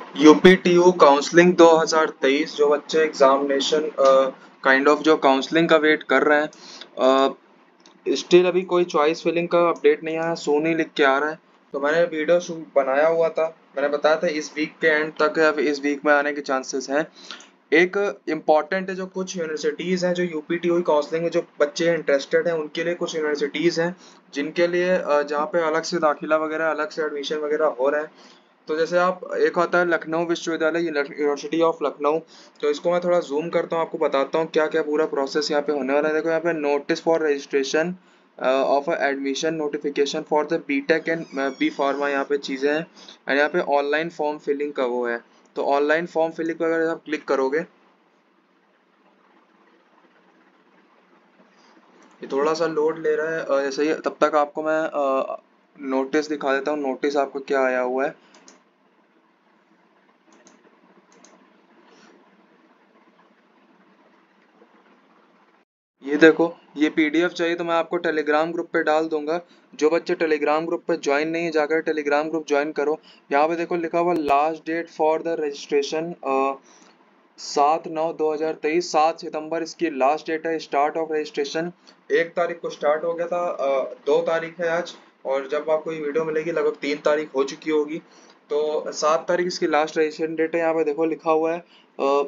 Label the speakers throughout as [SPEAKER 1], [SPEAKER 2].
[SPEAKER 1] UPTU counselling 2023 जो बच्चे examination kind of जो काउंसलिंग का वेट कर रहे हैं, स्टिल अभी कोई चॉइस फिलिंग का अपडेट नहीं आया, सोन ही लिख के आ रहा है। तो मैंने वीडियो बनाया हुआ था, मैंने बताया था इस वीक के एंड तक या फिर इस वीक में आने के चांसेस हैं। एक इम्पॉर्टेंट है, जो कुछ यूनिवर्सिटीज़ हैं जो यूपीटीयू काउंसलिंग में जो बच्चे इंटरेस्टेड हैं उनके लिए कुछ यूनिवर्सिटीज़ हैं जिनके लिए जहाँ पे अलग से दाखिला वगैरह अलग से एडमिशन वगैरह हो रहे हैं। तो जैसे आप एक होता है लखनऊ विश्वविद्यालय, यूनिवर्सिटी ऑफ लखनऊ। तो इसको मैं थोड़ा जूम करता हूँ, आपको बताता हूँ क्या क्या पूरा प्रोसेस यहाँ पे होने वाला है। देखो यहाँ पे notice for registration of admission notification for the BTech and B pharma, यहाँ पे चीज़ें हैं। एंड यहाँ पे ऑनलाइन फॉर्म फिलिंग का वो है। तो ऑनलाइन फॉर्म फिलिंग पर अगर आप क्लिक करोगे, ये थोड़ा सा लोड ले रहा है, जैसे ही तब तक आपको मैं नोटिस दिखा देता हूँ, नोटिस आपको क्या आया हुआ है। ये देखो, ये पीडीएफ चाहिए तो मैं आपको टेलीग्राम ग्रुप पे डाल दूंगा। जो बच्चे टेलीग्राम ग्रुप पे ज्वाइन नहीं है, जाकर टेलीग्राम ग्रुप ज्वाइन करो। यहाँ पे देखो लिखा हुआ last date for the registration 7/9/2023, 7 सितंबर इसकी लास्ट डेट है। स्टार्ट ऑफ रजिस्ट्रेशन 1 तारीख को स्टार्ट हो गया था, 2 तारीख है आज, और जब आपको ये वीडियो मिलेगी लगभग 3 तारीख हो चुकी होगी। तो 7 तारीख इसकी लास्ट रजिस्ट्रेशन डेट है। यहाँ पे देखो लिखा हुआ है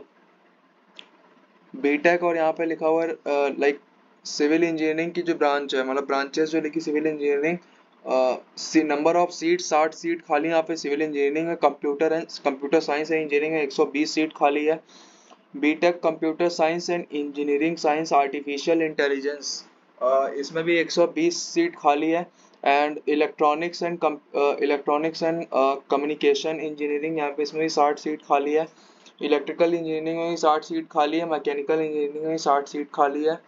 [SPEAKER 1] बीटेक, और यहाँ पे लिखा हुआ है लाइक सिविल इंजीनियरिंग की जो ब्रांच है, मतलब ब्रांचेस जो लिखी civil engineering, number of seat 60 seat खाली यहाँ पे सिविल इंजीनियरिंग है। कंप्यूटर साइंस एंड इंजीनियरिंग है, 120 सीट खाली है। BTech computer science and engineering science artificial intelligence, इसमें भी 120 सीट खाली है। And electronics and communication engineering, यहाँ पे इसमें भी 60 सीट खाली है। इलेक्ट्रिकल इंजीनियरिंग में भी 60 सीट खाली है। मैकेनिकल इंजीनियरिंग में भी 60 सीट खाली है।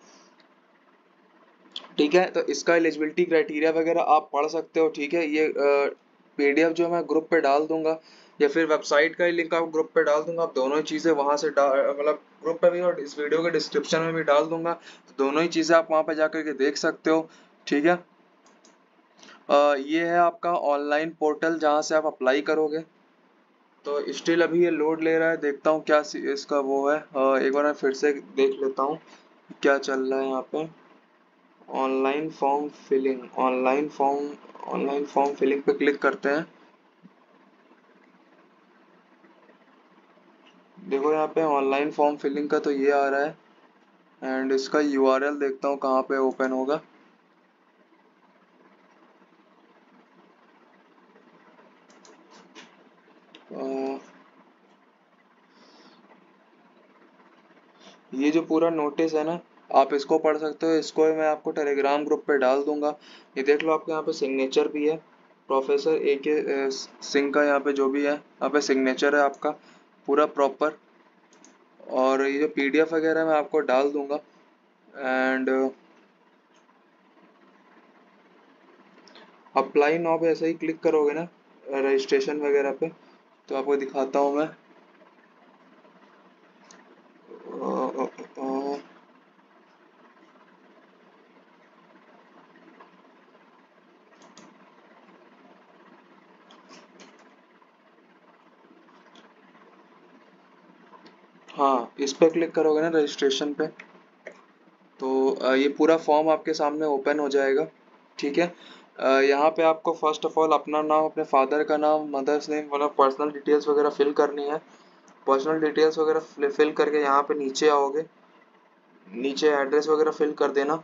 [SPEAKER 1] ठीक है, तो इसका एलिजिबिलिटी क्राइटेरिया वगैरह आप पढ़ सकते हो। ठीक है, ये पीडीएफ जो मैं ग्रुप पे डाल दूंगा, या फिर वेबसाइट का ही लिंक आप ग्रुप पे डाल दूंगा। आप दोनों ही चीज़ें वहां से मतलब ग्रुप पे भी और इस वीडियो के डिस्क्रिप्शन में भी डाल दूंगा। तो दोनों ही चीज़ें आप वहां पे जाकर के देख सकते हो। ठीक है, ये है आपका ऑनलाइन पोर्टल जहाँ से आप अप्लाई करोगे। तो स्टिल अभी ये लोड ले रहा है, देखता हूँ क्या इसका वो है। एक बार मैं फिर से देख लेता हूँ क्या चल रहा है यहाँ पे। Online form filling, online form filling पे क्लिक करते हैं। देखो यहाँ पे ऑनलाइन फॉर्म फिलिंग का तो ये आ रहा है, एंड इसका यूआरएल देखता हूँ कहाँ पे ओपन होगा। अ, ये जो पूरा नोटिस है ना, आप इसको पढ़ सकते हो। इसको मैं आपको टेलीग्राम ग्रुप पे डाल दूंगा। ये देख लो, आपके यहाँ पे सिग्नेचर भी है, प्रोफेसर ए के सिंह का यहाँ पे जो भी है, यहाँ पे सिग्नेचर है आपका पूरा प्रॉपर। और ये जो पीडीएफ वगैरह मैं आपको डाल दूंगा। एंड अप्लाई नाउ पे ऐसे ही क्लिक करोगे ना रजिस्ट्रेशन वगैरह पे, तो आपको दिखाता हूँ मैं। अ, अ, अ, हाँ, इस पे क्लिक करोगे ना रजिस्ट्रेशन पे, तो ये पूरा फॉर्म आपके सामने ओपन हो जाएगा। ठीक है, यहाँ पे आपको फर्स्ट ऑफ ऑल अपना नाम, अपने फादर का नाम, मदर्स नेम, मतलब पर्सनल डिटेल्स वगैरह फिल करनी है। पर्सनल डिटेल्स वगैरह फिल करके यहाँ पे नीचे आओगे, नीचे एड्रेस वगैरह फिल कर देना।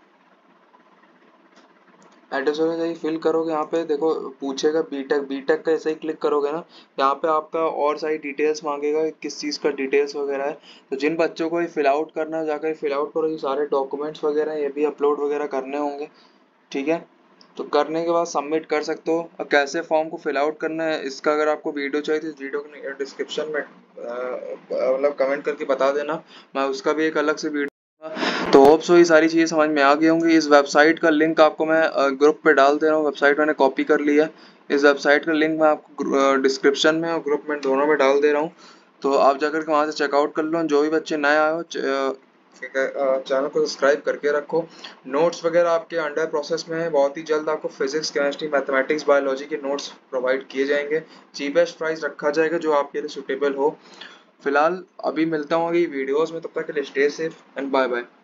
[SPEAKER 1] एड्रेस वगैरह ही फिल करोगे। यहाँ पे देखो पूछेगा बीटेक, बीटेक का ऐसे ही क्लिक करोगे ना, यहाँ पे आपका और सारी डिटेल्स मांगेगा, किस चीज़ का डिटेल्स वगैरह है। तो जिन बच्चों को ये फिल आउट करना है जाकर फिल आउट करो। ये सारे डॉक्यूमेंट्स वगैरह ये भी अपलोड वगैरह करने होंगे। ठीक है, तो करने के बाद सबमिट कर सकते हो। और कैसे फॉर्म को फिल आउट करना है इसका अगर आपको वीडियो चाहिए तो इस वीडियो के डिस्क्रिप्शन में मतलब कमेंट करके बता देना, मैं उसका भी एक अलग से वीडियो। तो होप सो ये सारी चीज़ें समझ में आ गई होंगी। इस वेबसाइट का लिंक आपको मैं ग्रुप पे डाल दे रहा हूँ। वेबसाइट मैंने कॉपी कर लिया है। इस वेबसाइट का लिंक मैं आपको डिस्क्रिप्शन में और ग्रुप में दोनों में डाल दे रहा हूँ। तो आप जाकर के वहाँ से चेकआउट कर लो। जो भी बच्चे नए आए हो ठीक है, चैनल को सब्सक्राइब करके रखो। नोट्स वगैरह आपके अंडर प्रोसेस में है, बहुत ही जल्द आपको फिजिक्स, केमिस्ट्री, मैथमेटिक्स, बायोलॉजी के नोट्स प्रोवाइड किए जाएंगे। चीपेस्ट प्राइस रखा जाएगा जो आपके लिए सुटेबल हो। फिलहाल अभी मिलता हूँ अभी वीडियोस में, तब तक के लिए stay safe and bye bye.